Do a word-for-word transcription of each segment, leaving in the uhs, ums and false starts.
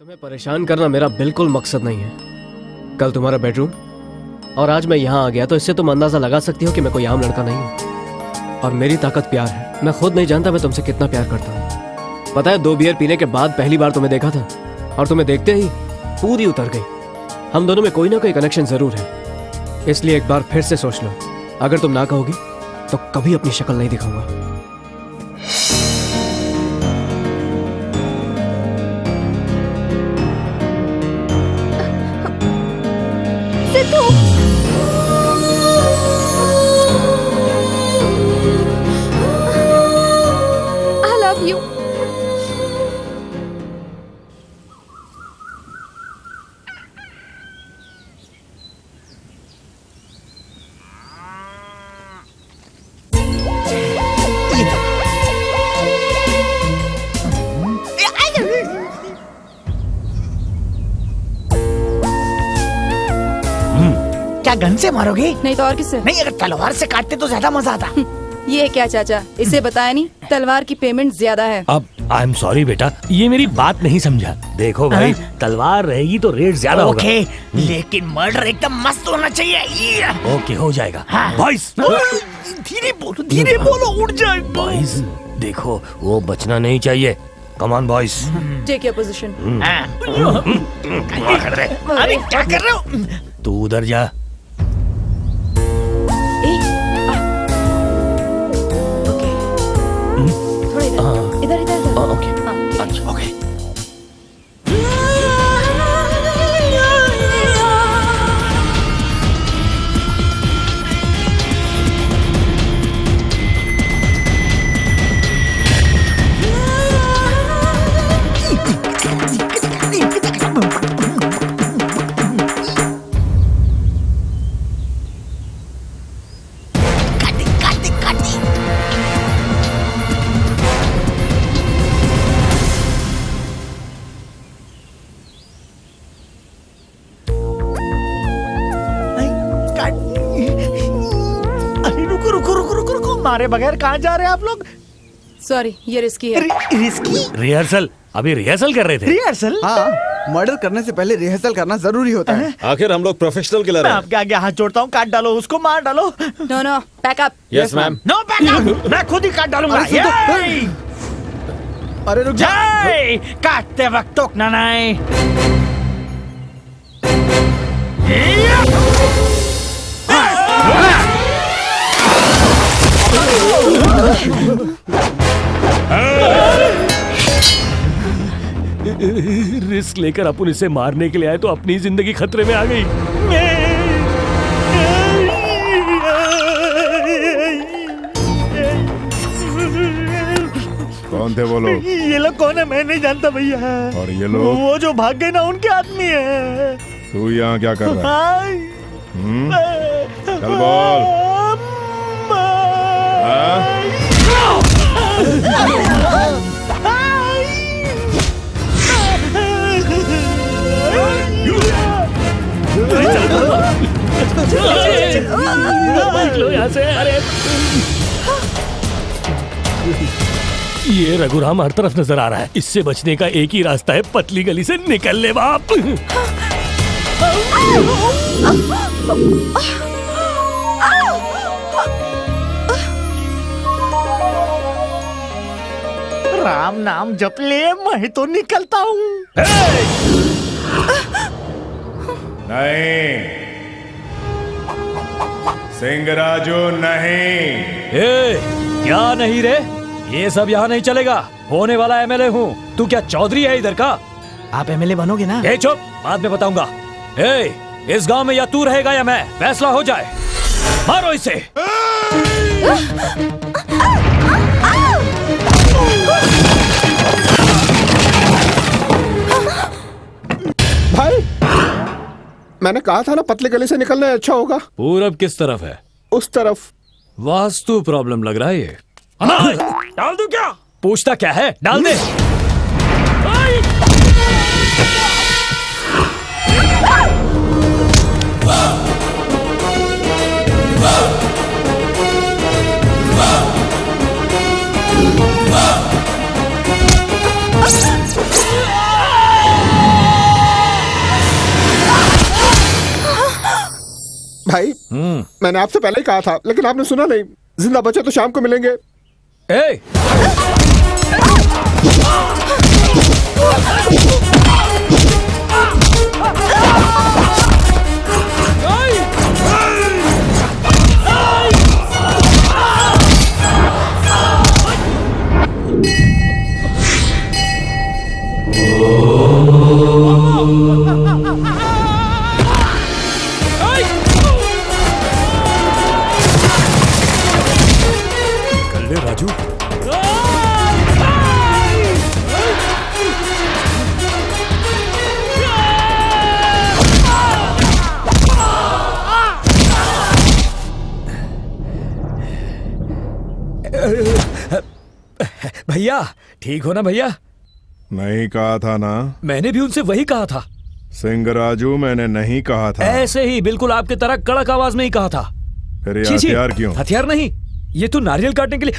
तुम्हें परेशान करना मेरा बिल्कुल मकसद नहीं है। कल तुम्हारा बेडरूम और आज मैं यहाँ आ गया तो इससे तुम अंदाजा लगा सकती हो कि मैं कोई आम लड़का नहीं हूँ। और मेरी ताकत प्यार है। मैं खुद नहीं जानता मैं तुमसे कितना प्यार करता हूँ। पता है, दो बियर पीने के बाद पहली बार तुम्हें देखा था और तुम्हें देखते ही पूरी उतर गई। हम दोनों में कोई ना कोई कनेक्शन जरूर है, इसलिए एक बार फिर से सोच लो। अगर तुम ना कहोगी तो कभी अपनी शक्ल नहीं दिखाऊंगा। I love you. क्या गन से मारोगे? नहीं तो और किससे? नहीं, अगर तलवार से काटते तो ज्यादा मजा आता। ये क्या चाचा, इसे बताया नहीं तलवार की पेमेंट ज्यादा है। अब आई एम सॉरी बेटा, ये मेरी बात नहीं समझा। देखो भाई, तलवार रहेगी तो रेट ज्यादा होगा। ओके, लेकिन मर्डर एकदम मस्त होना चाहिए। ओके, हो जाएगा। हाँ। बॉयज धीरे बोलो, धीरे बोलो, उड़ जाए। बॉयज देखो, वो बचना नहीं चाहिए। Come on boys, take your position. अरे क्या कर रहे हो? तू उधर जा। इधर इधर इधर। ओके, अच्छा ओके। मारे बगैर कहाँ जा रहे हैं आप लोग? सॉरी, ये रिस्की है। रिस्की? रिहर्सल? अभी रिहर्सल कर रहे थे। रिहर्सल? हाँ, मर्डर करने से पहले रिहर्सल करना जरूरी होता है। आखिर हम लोग प्रोफेशनल किलर हैं। आपके आगे हाथ जोड़ता हूँ, काट डालो उसको, मार डालो। No no, pack up. Yes ma'am. No pack up, मैं खुद ही काट डालूंगा। अरे रुक जा। काटते वक्त टोकना नहीं। रिस्क लेकर अपन इसे मारने के लिए आए तो अपनी जिंदगी खतरे में आ गई। कौन थे वो लोग? ये लोग कौन है मैं नहीं जानता भैया। और ये लोग? वो जो भाग गए ना, उनके आदमी है। तू यहाँ क्या कर रहा है? हम्म? चल बोल। ये रघुराम हर तरफ नजर आ रहा है। इससे बचने का एक ही रास्ता है, पतली गली से निकल ले बाप। राम नाम जप ले, मैं तो निकलता हूँ। नहीं सिंगराजू, नहीं। ए, क्या नहीं रे? ये सब यहाँ नहीं चलेगा। होने वाला एमएलए हूँ। तू क्या चौधरी है इधर का? आप एमएलए बनोगे ना? ए चुप, बाद में बताऊंगा। ए, इस गांव में या तू रहेगा या मैं, फैसला हो जाए। मारो इसे। भाई, मैंने कहा था ना पतले गली से निकलना अच्छा होगा। पूरब किस तरफ है? उस तरफ। वास्तु प्रॉब्लम लग रहा है ये। डाल दूं क्या? पूछता क्या है, डाल दे। मैंने आपसे पहले ही कहा था, लेकिन आपने सुना नहीं। जिंदा बचे तो शाम को मिलेंगे। ए! राजू, भैया ठीक हो ना भैया? नहीं कहा था ना? मैंने भी उनसे वही कहा था। सिंह राजू, मैंने नहीं कहा था। ऐसे ही बिल्कुल आपकी तरह कड़क आवाज में ही कहा था। फिर ये हथियार क्यों? हथियार नहीं, ये तो नारियल काटने के लिए।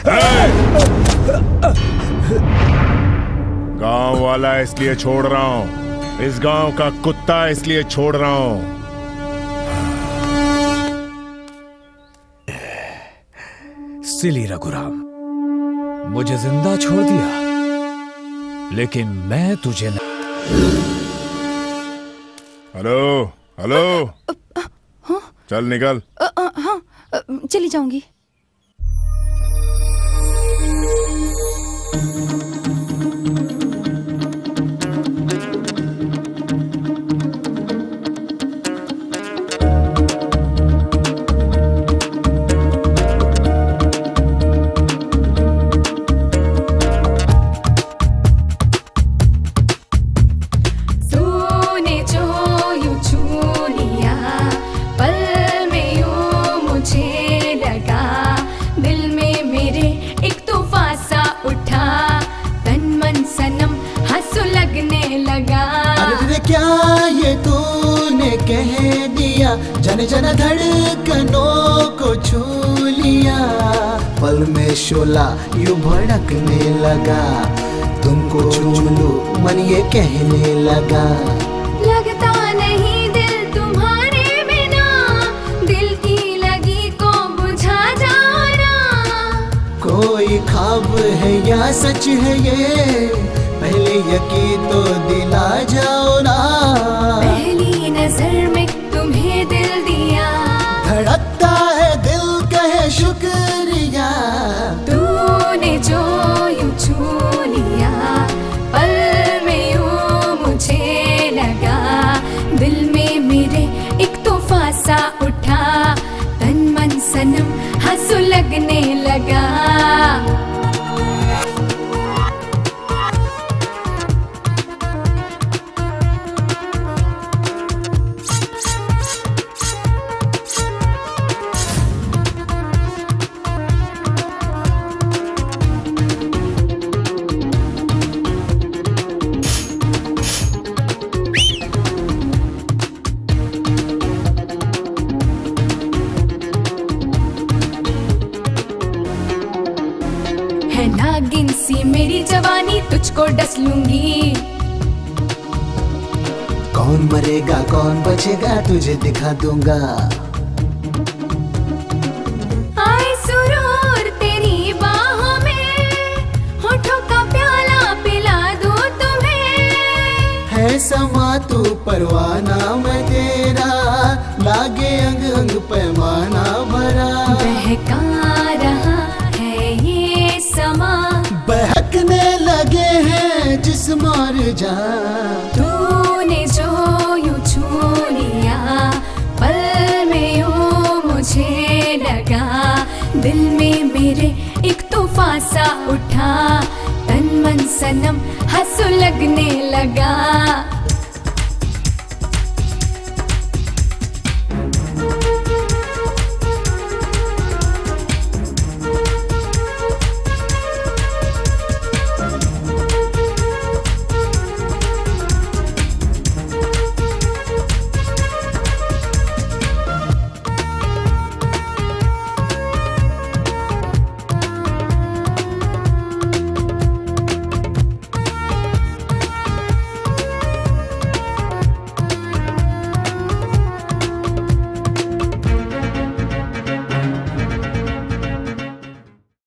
गांव वाला इसलिए छोड़ रहा हूँ, इस गांव का कुत्ता इसलिए छोड़ रहा हूँ। सिली रघुराम, मुझे जिंदा छोड़ दिया, लेकिन मैं तुझे न... हेलो हेलो, हाँ? चल निकल। अ, अ, हाँ अ, चली जाऊंगी। जन जन धड़कनों को छू लिया, पल में शोला यूं भड़कने लगा, तुमको छू लूं मन ये कहने लगा। लगता नहीं दिल तुम्हारे बिना, दिल की लगी को बुझा जाना। कोई ख्वाब है या सच है ये, पहले यकीन तो दिला जाओ ना। पहली नजर में तुम्हें दिल दिया, धड़कता है दिल कहे शुक्रिया। तूने जो यूं छू लिया, पल में यूं मुझे लगा, दिल में मेरे एक तूफान सा उठा, तन मन सनम हंसू लगने लगा। नागिन सी मेरी जवानी तुझको डस लूंगी। कौन मरेगा कौन बचेगा तुझे दिखा दूंगा। आए सुरूर तेरी बाहों में, होठों का प्याला पिला दूं तुम्हें। है समा तू परवाना मैं तेरा, लागे अंग अंग पैमाना भरा। बहका रहा समा, बहकने लगे हैं जिस्म और जान। तूने जो यूं छू लिया, पल में यूं मुझे लगा, दिल में मेरे एक तूफान सा उठा, तन मन सनम हंसू लगने लगा।